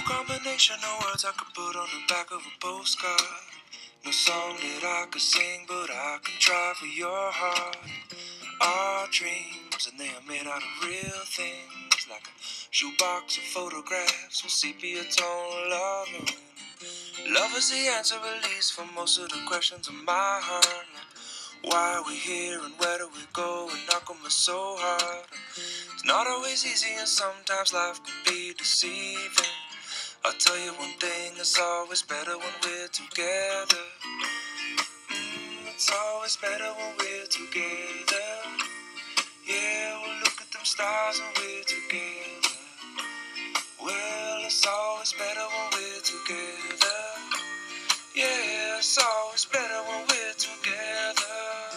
combination of words I could put on the back of a postcard. No song that I could sing, but I can try for your heart. Our dreams, and they are made out of real things, like a shoebox of photographs with sepia tone loving. Love is the answer, at least, for most of the questions in my heart. Like, why are we here and where do we go, and how come it's so hard? It's not always easy, and sometimes life can be deceiving. I'll tell you one thing, it's always better when we're together. It's always better when we're together. Yeah, we'll look at them stars when we're together. Well, it's always better when we're together. Yeah, it's always better when we're together.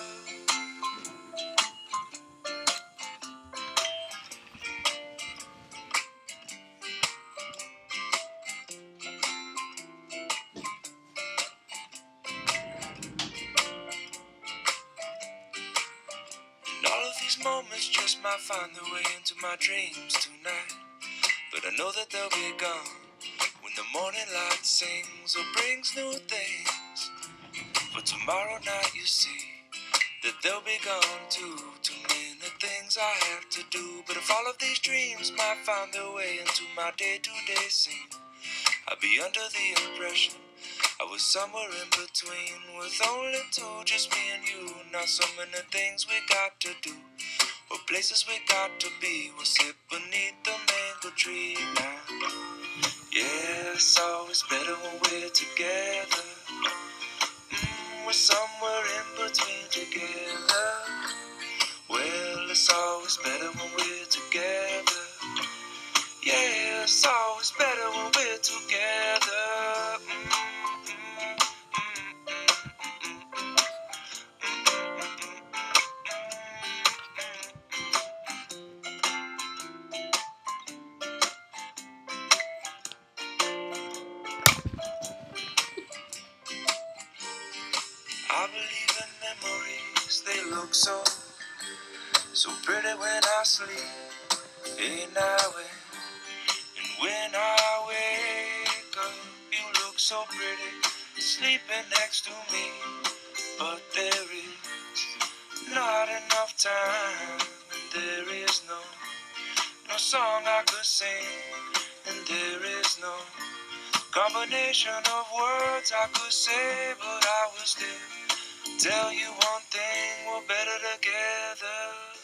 And all of these moments just might find their way into my dreams tonight. But I know that they'll be gone when the morning light sings or brings new things. But tomorrow night you see that they'll be gone too. Too many things I have to do. But if all of these dreams might find their way into my day-to-day scene, I'd be under the impression I was somewhere in between, with only two, just me and you. Not so many things we got to do, or places we got to be. We'll sit beneath the mango tree now. Yeah, it's always better when we're together. We're somewhere in between together. Well, it's always better when we're together. Yeah, it's always better when we're together. I believe in memories, they look so pretty when I sleep. Hey, now and when I wake up, you look so pretty, sleeping next to me. But there is not enough time, and there is no song I could sing, and there is no combination of words I could say, but I will still tell you one thing, we're better together.